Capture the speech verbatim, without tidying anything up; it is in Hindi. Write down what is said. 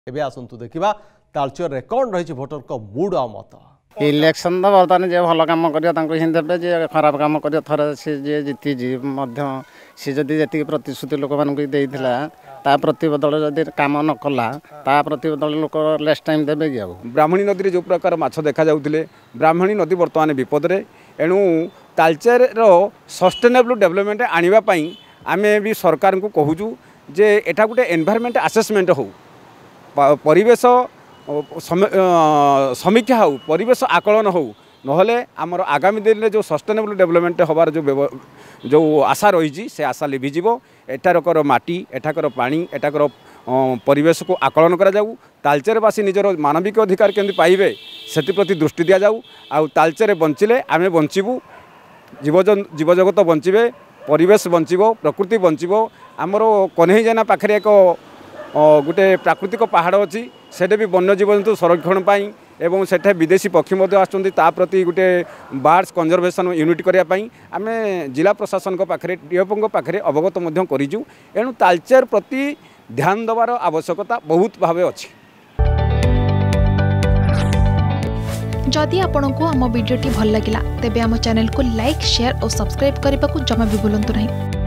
एबे आसंतु देखिबा तालचर रे कोन रही भोटर को मूड आ मत। इलेक्शन तो बर्तमान जे भल कम कर जे खराब कम कर थर सी जे जीति सी जदि जी प्रतिश्रुति लोक मान प्रतिबदल जदि कम न कला प्रतिबदल लोक लेस टाइम देवे कि ब्राह्मणी नदी जो प्रकार माछ देखा जाउथिले ब्राह्मणी नदी बर्तमान विपद रे एणु तालचेर रो सस्टेनेबल डेवलपमेंट आनिबा पई आमे भी सरकार को कहूचु जे एटा गुटे एनवायरनमेंट असेसमेंट हो परिवेश समीक्षा हो परिवेश आकलन हो नहले आमर आगामी दिन में जो सस्टेनेबल डेवलपमेंट होबार जो जो आशा रही से आशा लिभिज एठारकर माटी एठाकर पानी एठाकर परिवेश को आकलन करा जाऊ तालचेरवासी निजर मानविक अधिकार केमती पाइबे से प्रति दृष्टि दि जाऊ आ तालचेर बंचिले आमे बंचबू जीवजन जीवजगत बंचे परिवेश बंचब प्रकृति बंचब आमर कन्हई जेना पाखे एक गोटे प्राकृतिक पहाड़ अच्छी सेठे भी वन्य जीवजंतु संरक्षण पाई एवं सेठे विदेशी पक्षी आसुँच प्रति गोटे बर्ड्स कंजर्वेशन यूनिट करने आम जिला प्रशासन पाखे डीएफओ पाखे अवगत करूँ एणु तालचेर प्रति ध्यान देवार आवश्यकता बहुत भाव अच्छी। जदि आपंक आम भिडी भल लगा तेब आम चैनल को लाइक शेयर और सब्सक्राइब करने को जमा भी भूलु नहीं।